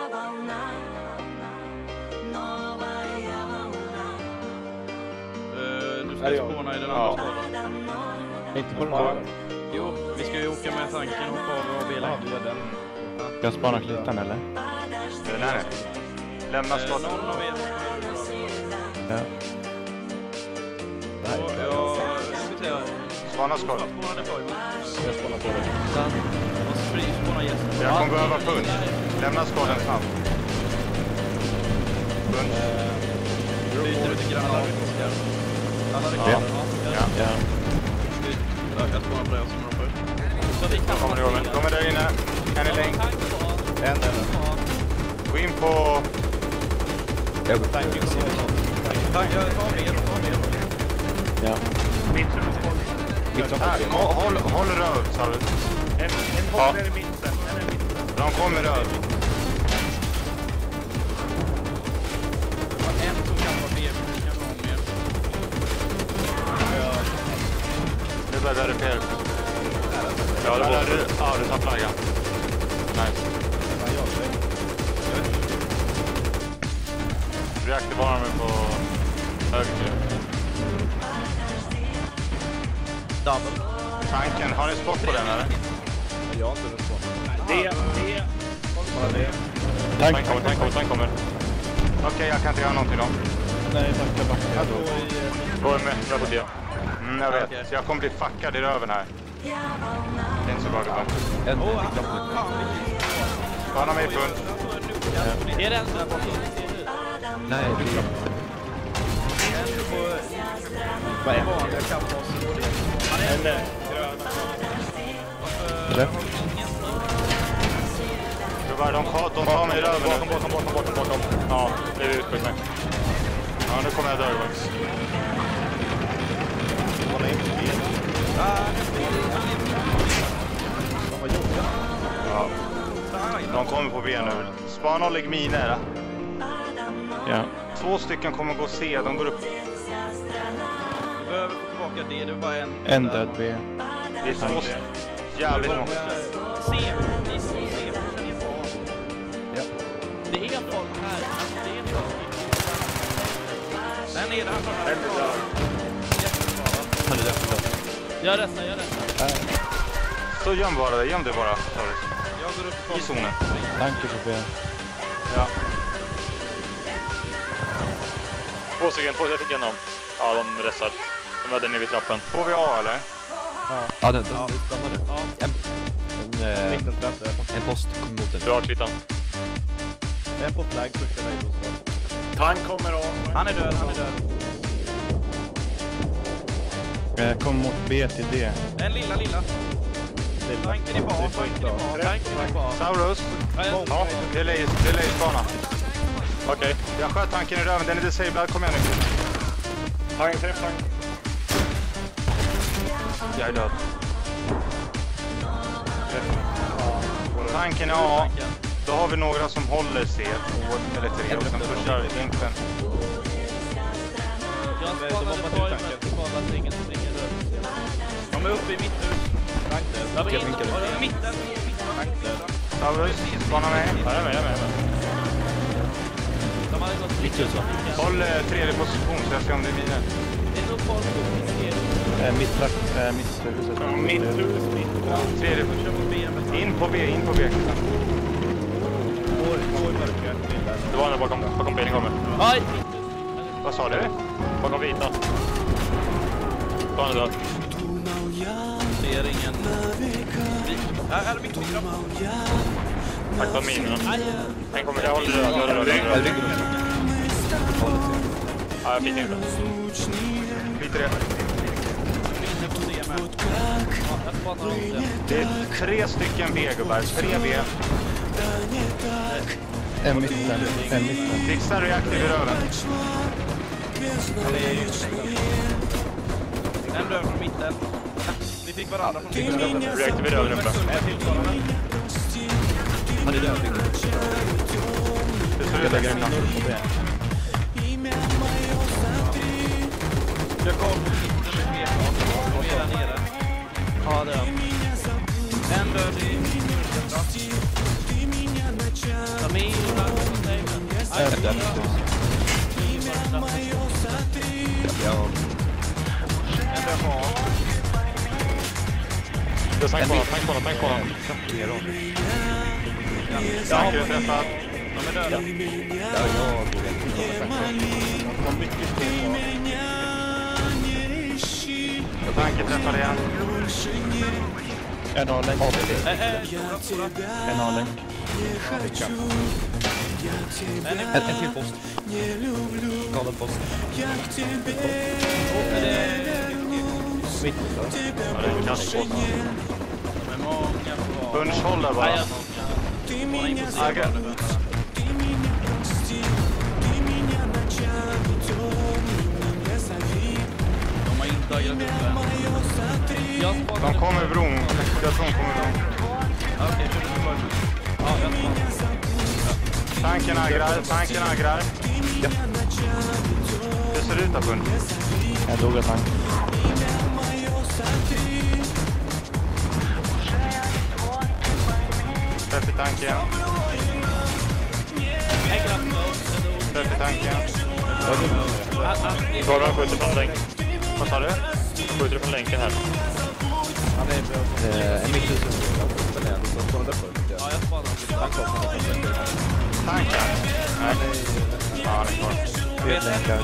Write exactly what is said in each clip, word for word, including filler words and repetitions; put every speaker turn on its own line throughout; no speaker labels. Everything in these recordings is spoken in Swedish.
Du ska spåna i den andra skålen.
Inte på den här.
Jo, vi ska ju åka med tanken och hoppa av bilen.
Ja, den. Ska jag spana klittan eller?
Den här. Lämna skålen.
Någon av er.
Ja.
Ja, jag ska säga.
Spana skålen.
Jag spanar på det.
Och spring, spåna gästen.
Jag kommer behöva punch. Lämna skålen snabbt. Punch.
Byter ut grannar. Alla
Ja. Ja.
Ja.
Jag spånar på det som de först. Så vi kan
Kommer ni ihåg? Kommer där inne. Kan ni länk?
En eller?
Gå in på...
Jag går tanken.
Tack, jag tar med och tar med.
Ja.
Här, håll, håll, håll röd, Salve.
En, en håll är i mitten. En är i mitten.
De kommer röd.
En som kan vara B, men kan vara mer.
Nu börjar det repair. Ja, det var du. Ja, du tar flaggan. Nice. Reaktorvarmen på höger.
Double.
Tanken, har ni spott på den eller?
Jag har inte den spot.
Det, det.
Bara det.
Tank kommer, tank kommer, tank kommer. Okej, okay, jag kan inte göra någonting då.
Nej, tack. Jag backar.
Jag går i...
Gå med, jag på det. Mm, jag vet. Så jag kommer bli fuckad i röven här. Det är inte så bra gubbar.
En.
Åh, han fan.
Spana mig i punch.
Är det en där borta?
Nej, det är...
Vad är vanliga kappmås?
En där.
Träff.
Gubbar, de tar, de tar mig i röven.
Bakom, bakom, bakom, bakom, bakom.
Ja, det är utskilt mig. Ja, nu kommer jag dö.
Hålla in på bilen. Vad gjorde jag?
Ja. De kommer på B nu. Spana och lägg miner.
Ja.
Två stycken kommer gå C, de går upp.
Du behöver få tillbaka det, det är bara en...
En död B.
Det är så jävligt många.
Se, ni ska se.
Ja.
Det är folk här, alltså det är folk. Den är där från här.
En är där.
Han är död.
Jag rättar, jag rättar.
Så göm bara det, göm det bara. Sorry.
Jag går upp
I zonen.
Tanke på B.
Ja.
Två stycken, två stycken igenom. Ja, de ressar. De är där nere vid trappen.
Får vi A eller?
Ja, den stannade. Ja. En, en, en, en post kom mot den.
Du har klittan.
En på flagg första väg och så.
Tank kommer av.
Han är död, han är död.
Jag kom mot B till D.
Den lilla, lilla. Tanken är bak, tanken är bak, tanken är bak.
Saurus. Ja, det är lejspana.
Okej. Okay.
Jag sköt tanken i röven, den är disabled. Kom igen nu.
Tank, träff, tank.
Jag är död. Tanken är A. Då har vi några som håller C. Två eller tre och sen pushar vinkeln.
Jag spanade på en skadad ringen som ringer död. De är uppe i mitthus. Jag vill inte ha det i mitten.
Saurus, spana mig.
Ja, jag är med, jag är med.
De hade gått
Mitthus va?
Håll eh, tredje position så jag ser om det är miner.
Det är nog folk upp.
Äh, mitttrakt, äh, mitthuset.
Mitthus, mitthus.
Tredje position. In på B, in på B.
Det var en bakom, bakom bilen kommer.
Aj!
Vad sa du?
Bakom vita. Ta den död.
Ser ingen. Här är det mycket mikro.
Tack för minerna. Den kommer, jag håller död, jag håller död.
Jag rygger dem.
Ja, jag fick inte.
Lite det.
Minne på C med. Ja, jag spanar om det.
Det är tre stycken B-gubbar. Tre B.
En mitten. En mitten.
Fixa reaktiv i röven.
En dörr från mitten. Vi fick varandra från mitten.
Reaktiv i röven uppe.
Han är död.
Det ser ut lägga in.
Jag kom på mitten med B. De är där nere. Ja, det är en dörr i mitten. De är
ett där. Ja.
Det är tank på honom, tank på honom, tank på honom. Tank är träffad.
De är döda.
Ja, jag
De har mycket skor på.
Tank är träffad igen.
En A-länk.
En
A-länk.
En, en till post. Galen post.
Ja, det är kanske på.
De är många på.
Bunch, håll där bara. Agge.
De har inte agerat upp än.
De kommer i bron. Jag tror de kommer i bron.
Okej, kör du först. Ja, jag tar.
Tanken aggrar, tanken aggrar. Ja. Det ser ut att bunch.
Jag dog av tank.
Träff i tanken. Träff i tanken.
Torvan skjuter från länken. Vad sa du? Skjuter från länken här.
Han är en mitt tusen. Så står han där först.
Ja, jag spanar.
Tanken. Nej. Ja, han är kvar.
Vet länkar.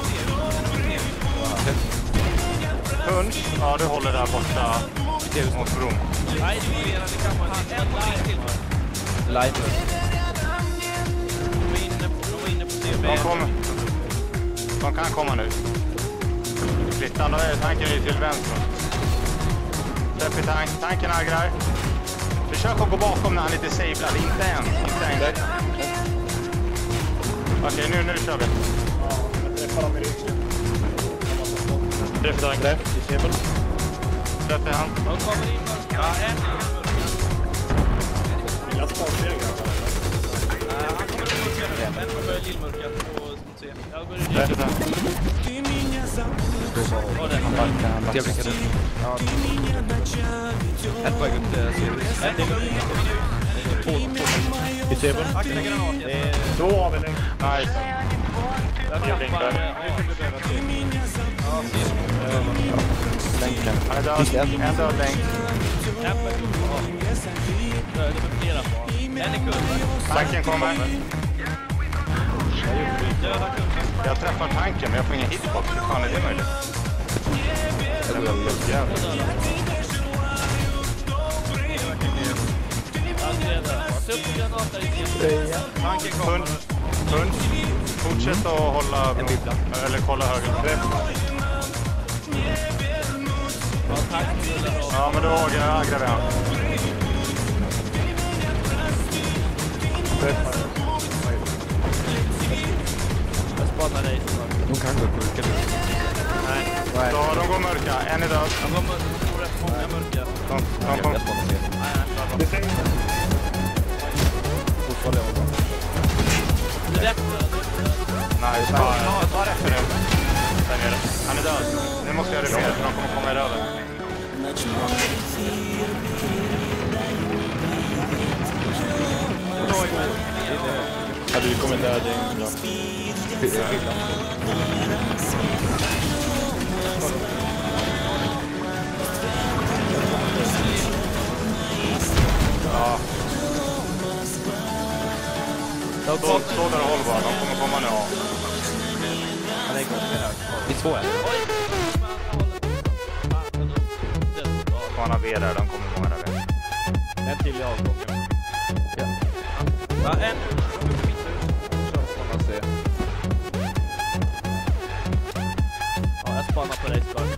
Punch. Ja, du håller där borta mot bron.
Nej, det är det kan man inte. En live till.
Live.
De är inne på, de är inne på C B.
De kommer. De kan komma nu. Flyttan, då är tanken till vänster. Träff i tank. Tanken aggrar. Försök att gå bakom när han är lite sablad. Inte än. Inte än. Okej, nu, nu kör vi.
Träff tank.
Träff i han.
De kommer in. Ja, en.
Jag spanar igen.
Han kommer upp och ser. En kommer lillmörkat på C. Jag går in.
Träff i tank.
Ja, det är
Jag blickade. Ja. Ett på väg upp till Sirius.
en till.
Två.
Vi ser väl.
Akta granat.
Då har vi länk.
Nice.
Jag blinkar. Ja,
Länken.
Han är död. En död länk.
en på kul. Det är flera på. En är kul.
Tanken kommer.
Döda kul.
Jag träffar tanken, men jag får ingen hitbox. Hur fan är det möjligt?
Jag går över.
Jävlar. Punch. Punch. Fortsätt att hålla...
En bibbla.
Eller kolla höger. Ja, men då aggrar vi han.
Jag spanar dig.
De kan gå mörka nu.
Nej.
Ja, de går mörka. En är död.
Jag kommer rätt många mörka.
De, de
Jag
kom.
spanar ner.
Nej, nej.
Fortfarande jag var.
Det är rätt.
Nej, ta, ta rätt för det. Där nere. Han är död. Nu måste jag reparera för de kommer komma i röven.
Ja, du kommer död igen.
Ja. Stå, stå där och håll bara. De kommer komma nu.
Han är igång med det här. Vi är två här.
Spana B där. De kommer komma där.
En till i avgången.
Ja.
Ja, en.
Spanar C.
Ja, jag spanar på dig, Spark.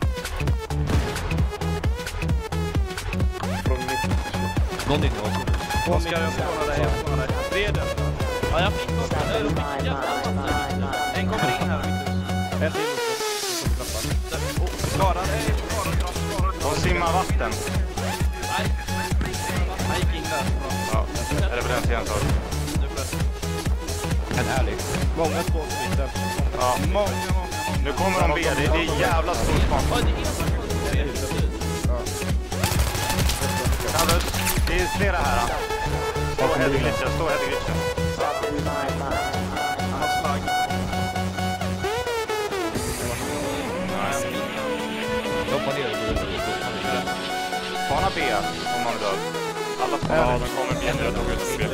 Från mitt.
Någon inne i avgången.
Vad ska jag spana dig? Jag spanar dig. Bred. Ja, jag fick något. En kommer in här.
En till.
Klara dig.
De simmar vatten.
Nej. Han gick in där.
Ja, är det på den sidan så?
En ärlig.
Många spår på mitten.
Ja.
Många, många, många.
Nu kommer de B. Det är, det är jävla stor span.
Oj, det är inte.
Carlos, det är flera här. Stå headglitchen, stå headglitchen.
Han har slagg.
Alla spanar, de kommer bli rädda och utspel.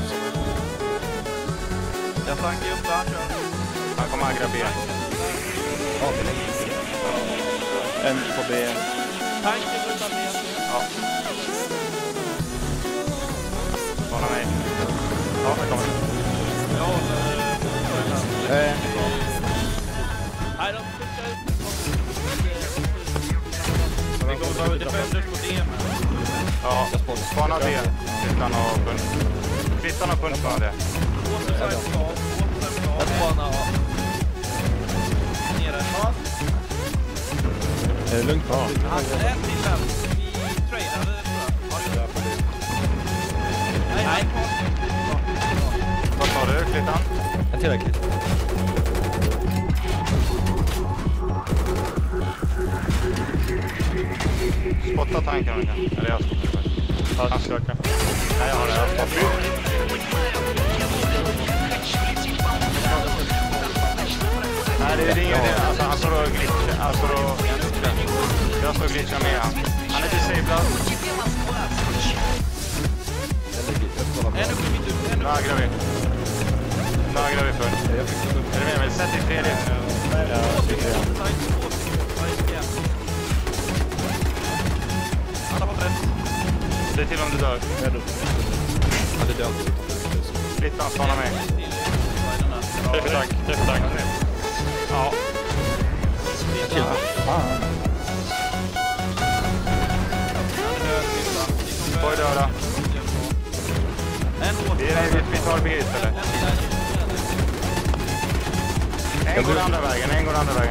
Jag tankar upp där.
Han kommer aggra B.
En på B.
Tanken utan B.
Ja. Spana mig. Ja, det kommer.
Jag håller...
Eh,
Nej, de skickar ut. Vi kommer ta ut defenders på D med.
Ja, spana B. Frittan och punch. Frittan och punch spanar det.
Återside ska. Återside ska.
Jag spanar A.
Nere.
är det lugnt? Ja.
Han är till den. Vi tradade, tror jag. Nej, nej.
Vad sa du, Frittan?
En tillräckligt.
Spotta tanken om du kan. Eller jag spottar det. Ja, han försöker. Nej, jag har det. Jag har spottat. Nej, det är ingen idé. Alltså, han står och glitchar. Han står och... Jag står och glitchar med han. Han är disablad.
En uppe i mitt ut. En
Nu agrar vi. Nu agrar vi för. Är du med mig? Sätt i tredje.
Han har fått rätt.
Säg till om du dör.
Ja, det dör inte.
Frittan, spana mig.
Träfftank, träfftank.
Ja.
Chill.
Får jag döda. Vi, vi, vi tar B istället. En går andra vägen, en går andra vägen.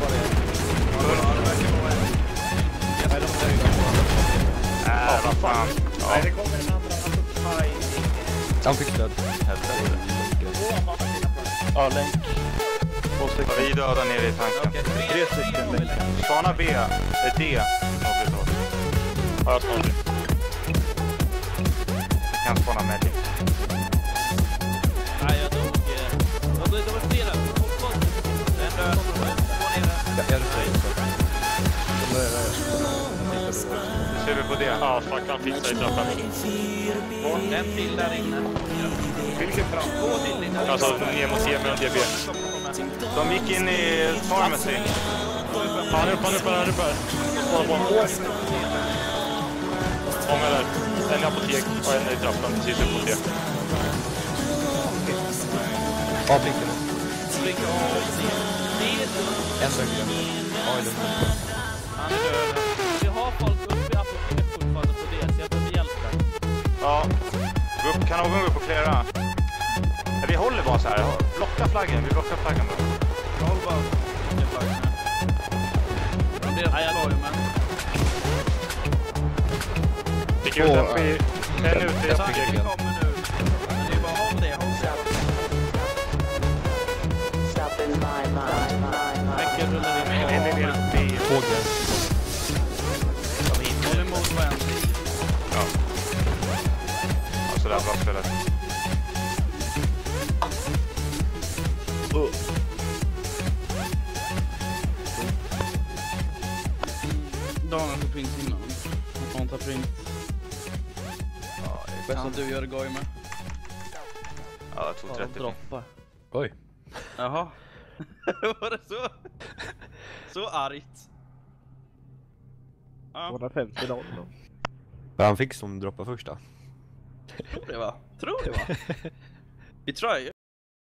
Äh, vad fan. Ja.
Det kommer en andra.
Han fick död.
Ja, länk. Två stycken.
Vi döda nere i tanken.
Tre stycken länk.
Spana B. Det är D.
Ja, jag spanar det.
Jag kan spana medic.
Nej, jag dog. Jag blev de var flera. Den död.
Jag är det.
Nu ser vi på det.
Ja, fuck, han fixar i trappan.
En till där inne.
Vilken fram?
Två till inne.
Alltså, ner mot C med en D B.
De gick in i pharmacy.
Ja, han är uppe, han är uppe, han är uppe. Spana på honom. Många där. En i apotek och en i trappan. Precis upp mot det.
A blinkar nu.
Springer av.
En död. A är lugnt.
Han är död. Vi har folk uppe i apoteket fortfarande på det, så jag behöver hjälp där.
Ja. Gå upp, kan någon gå upp och klära? Ja, vi håller bara så här. Blocka flaggen. Vi blockar flaggen då.
Jag håller bara vilken flagg med. Nej, jag la ju med.
Fick ut en pi. En ute i
Tanken
apoteket.
kommer nu. Men det är bara håll det, håll det. Räcker rullar in.
En i ner på B.
Fågel.
Håll emot på en.
Ja. Ja, sådär bra spelat.
Daniel får prins innan. Han tar prins.
Ja,
Bäst att du gör det goj med.
ja, jag tog trettio.
Droppar.
Oj.
Jaha. Var det så? Så argt. Ja,
tvåhundrafemtio noll.
Vad han fick som droppar första.
tror det va? Tror det va? Vi tryar ju.